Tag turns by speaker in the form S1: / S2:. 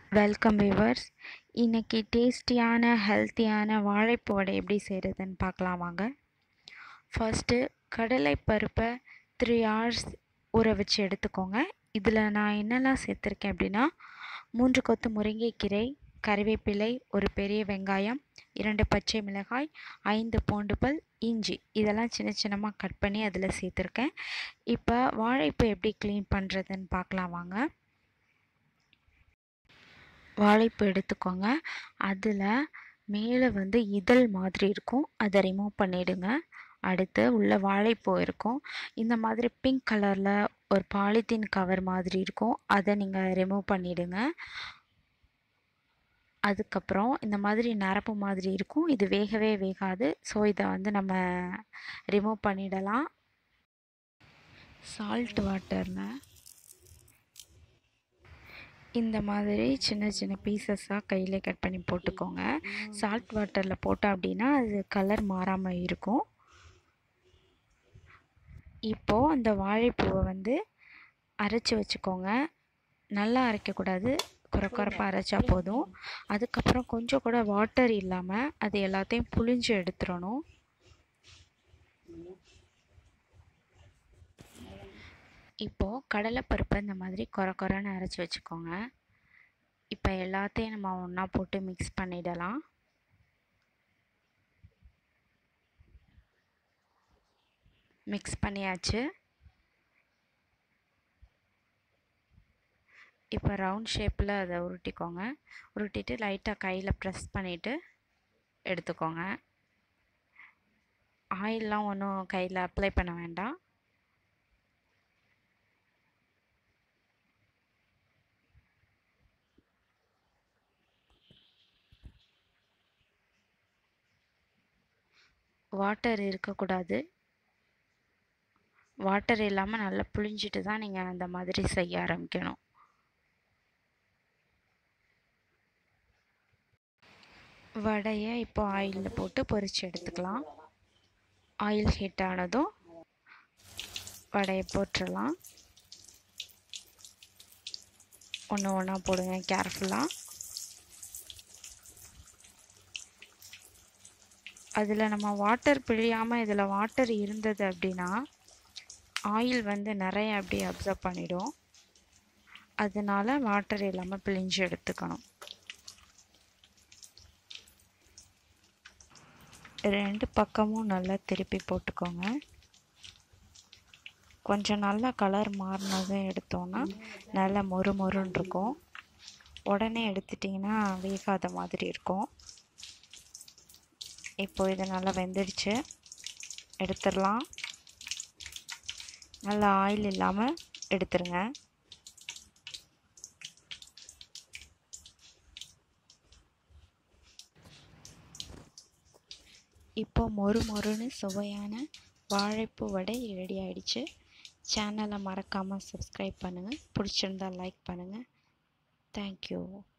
S1: Welcome viewers. இன்னைக்கு டேஸ்டியான ஹெல்த்தியான வாழைப்பூ வடை எப்படி செய்கிறதுன்னு பார்க்கலாம் வாங்க. ஃபர்ஸ்ட்டு கடலை பருப்பை 3 hours ஊற வச்சு எடுத்துக்கோங்க. இதில் நான் என்னெல்லாம் சேர்த்துருக்கேன் அப்படின்னா 3 கொத்து முருங்கைக்கீரை, கறிவேப்பிலை, ஒரு பெரிய வெங்காயம், 2 பச்சை மிளகாய், 5 பூண்டு பல், இஞ்சி இதெல்லாம் சின்ன சின்னமாக கட் பண்ணி அதில் சேர்த்துருக்கேன். இப்போ வாழைப்பூ எப்படி க்ளீன் பண்ணுறதுன்னு பார்க்கலாம் வாங்க. வாழைப்பூ எடுத்துக்கோங்க. அதில் மேலே இதழ் மாதிரி இருக்கும், அதை ரிமூவ் பண்ணிவிடுங்க. அடுத்து உள்ள வாழைப்பூ இருக்கும், இந்த மாதிரி பிங்க் கலரில் ஒரு பாலித்தீன் கவர் மாதிரி இருக்கும், அதை நீங்கள் ரிமூவ் பண்ணிவிடுங்க. அதுக்கப்புறம் இந்த மாதிரி நரம்பு மாதிரி இருக்கும், இது வேகவே வேகாது. ஸோ இதை நம்ம ரிமூவ் பண்ணிடலாம். சால்ட் வாட்டர்னு இந்த மாதிரி சின்ன சின்ன பீசஸாக கையில் கட் பண்ணி போட்டுக்கோங்க. சால்ட் வாட்டரில் போட்டோம் அப்படின்னா அது கலர் மாறாமல் இருக்கும். இப்போது அந்த வாழைப்பூவை அரைச்சி வச்சுக்கோங்க. நல்லா அரைக்கக்கூடாது, குறைப்பாக அரைச்சா போதும். அதுக்கப்புறம் கொஞ்சம் கூட வாட்டர் இல்லாமல் அது எல்லாத்தையும் புழிஞ்சு எடுத்துடணும். இப்போது கடலைப்பருப்பை இந்த மாதிரி குறைன்னு அரைச்சி வச்சுக்கோங்க. இப்போ எல்லாத்தையும் நம்ம ஒன்றா போட்டு மிக்ஸ் பண்ணிடலாம். மிக்ஸ் பண்ணியாச்சு. இப்போ ரவுண்ட் ஷேப்பில் அதை உருட்டிக்கோங்க. உருட்டிட்டு லைட்டாக கையில் ப்ரெஸ் பண்ணிவிட்டு எடுத்துக்கோங்க. ஆயிலெலாம் ஒன்றும் கையில் அப்ளை பண்ண வேண்டாம். வாட்டர் இருக்கக்கூடாது. வாட்டர் இல்லாமல் நல்லா புழிஞ்சிட்டு தான் நீங்கள் அந்த மாதிரி செய்ய ஆரம்பிக்கணும். வடையை இப்போ ஆயிலில் போட்டு பொரித்து எடுத்துக்கலாம். ஆயில் ஹீட் ஆனதும் வடையை போட்டுடலாம். ஒன்று ஒன்றா போடுங்க கேர்ஃபுல்லாக. அதில் நம்ம வாட்டர் பிழியாமல் இதில் வாட்டர் இருந்தது அப்படின்னா ஆயில் நிறைய அப்படியே அப்சர்வ் பண்ணிடும். அதனால் வாட்டர் இல்லாமல் பிழிஞ்சு எடுத்துக்கணும். 2 பக்கமும் நல்லா திருப்பி போட்டுக்கோங்க. கொஞ்சம் நல்லா கலர் மாறினதும் எடுத்தோன்னா நல்லா மொறுன்னு இருக்கும். உடனே எடுத்துட்டிங்கன்னா வேகாத மாதிரி இருக்கும். இப்போ இது நல்லா வெந்துடுச்சு, எடுத்துடலாம். நல்லா ஆயில் இல்லாமல் எடுத்துருங்க. இப்போ மொறுன்னு சுவையான வாழைப்பூ வடை ரெடி ஆகிடுச்சு. சேனலை மறக்காமல் சப்ஸ்கிரைப் பண்ணுங்கள். பிடிச்சிருந்தால் லைக் பண்ணுங்கள். தேங்க்யூ.